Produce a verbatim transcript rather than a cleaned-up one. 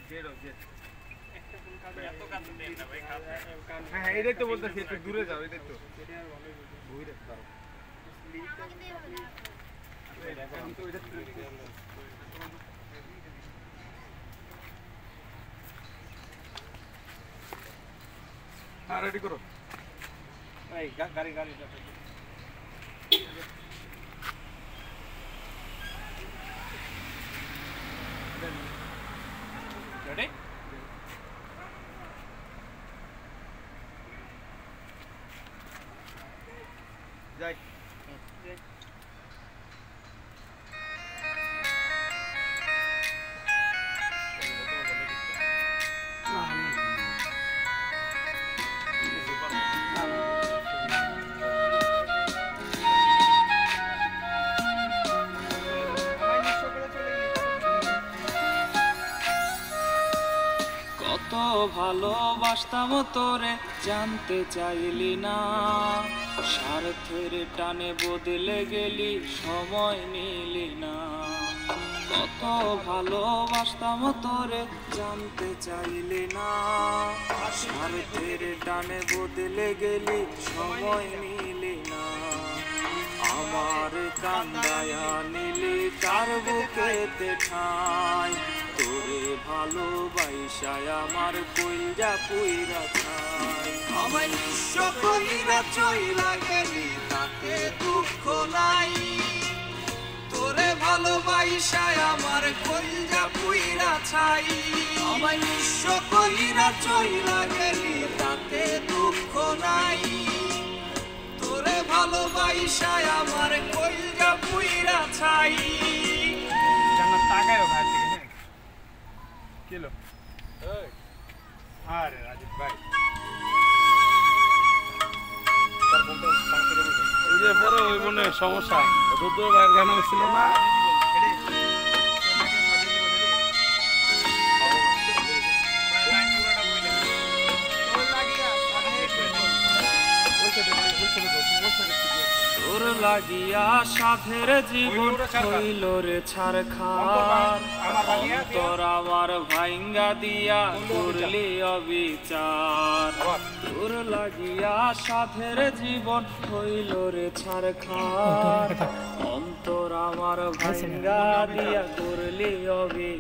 হ্যাঁ এটাই তো বলতেছি, একটু দূরে যাও, এটাই তো হ্যাঁ রেডি করো। এই গাড়ি গাড়ি রেডি যাই। কত ভালোবাসতাম তোরে জানতে চাইলি না, স্বার্থের টানে বদলে গেলি সময় নিলি না। কত ভালোবাসতাম তোরে জানতে চাইলি না, স্বার্থের টানে বদলে গেলি সময় নিলি না। আমার কান্দায়া নিলি কার বুকেতে ঠাই, তোরে ভালোবাসায় আমার কইরা পুইরা খাই। আমায় নিঃস্ব কইরা চইলা গেলি তাতে দুঃখ নাই, তোরে ভালোবাসায় আমার কইরা পুইরা ছাই। আমায় নিঃস্ব কইরা চইলা গেলি তাতে দুঃখ নাই, তোরে ভালোবাসায় আমার কইরা পুইরা ছাই। জান্নাত তাকায়ও ভাই ঠিক আছে কিলো। এই আরে রাজীব ভাই তার বলতে পাঁচশো ওই যে বড় ওই মনে সমস্যা রুদ্র ভাইয়ের গান ছিল না। তোর লাগিয়া সাধের জীবন হইল রে ছারখার, তোর আমার ভাইঙ্গা দিয়া করলি অবিচার। তোর লাগিয়া সাধের জীবন হইল রে ছারখার, অন্তর আমার ভাইঙ্গা দিয়া করলি অবিচার।